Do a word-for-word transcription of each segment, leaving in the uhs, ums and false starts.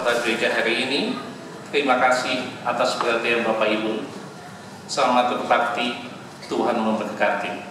khotbah gereja hari ini. Terima kasih atas perhatian Bapak Ibu. Selamat berbakti, Tuhan memberkati.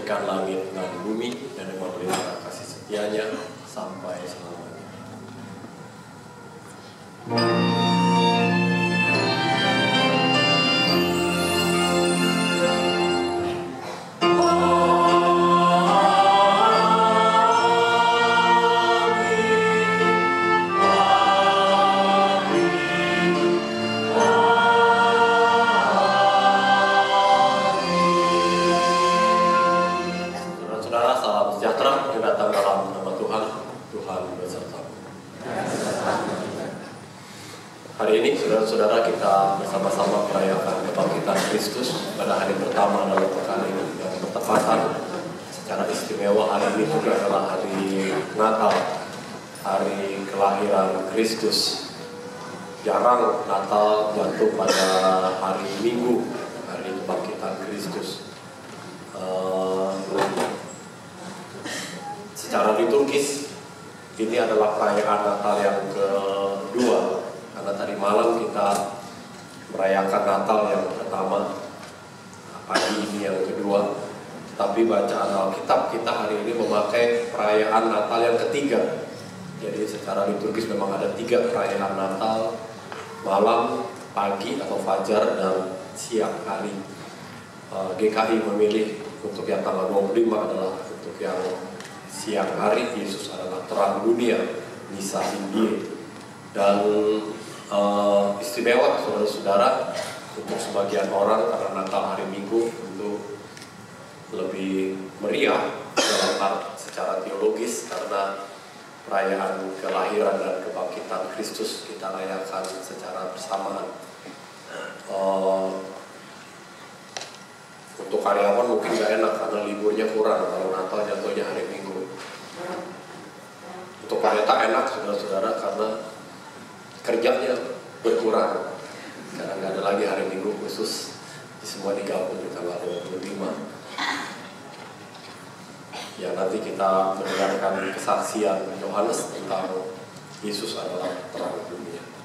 menjadikan langit dan bumi dan memelihara kasih setianya sampai selamanya. Hari ini saudara-saudara kita bersama-sama merayakan kebangkitan Kristus pada hari pertama dalam pekan ini, yang bertepatan secara istimewa hari ini juga adalah hari Natal, hari kelahiran Kristus. Jarang Natal jatuh pada hari Minggu, hari kebangkitan Kristus. Uh, secara liturgis ini adalah perayaan Natal yang kedua. Karena tadi malam kita merayakan Natal yang pertama, pagi ini yang kedua. Tapi bacaan Alkitab kita hari ini memakai perayaan Natal yang ketiga. Jadi secara liturgis memang ada tiga perayaan Natal, malam, pagi atau fajar, dan siang hari. G K I memilih untuk yang tanggal dua puluh lima adalah untuk yang siang hari. Yesus adalah terang dunia, Misa Indie. Dan Uh, istimewa saudara-saudara untuk sebagian orang karena Natal hari Minggu tentu lebih meriah dalam art secara teologis karena perayaan kelahiran dan kebangkitan Kristus kita rayakan secara bersamaan. Uh, untuk karyawan mungkin gak enak karena liburnya kurang kalau Natal jatuhnya hari Minggu. Untuk pendeta enak saudara-saudara karena kerjanya berkurang karena nggak ada lagi hari Minggu khusus, semua digabung di tanggal dua puluh lima. Ya, nanti kita mendengarkan kesaksian Yohanes tentang Yesus adalah terang dunia.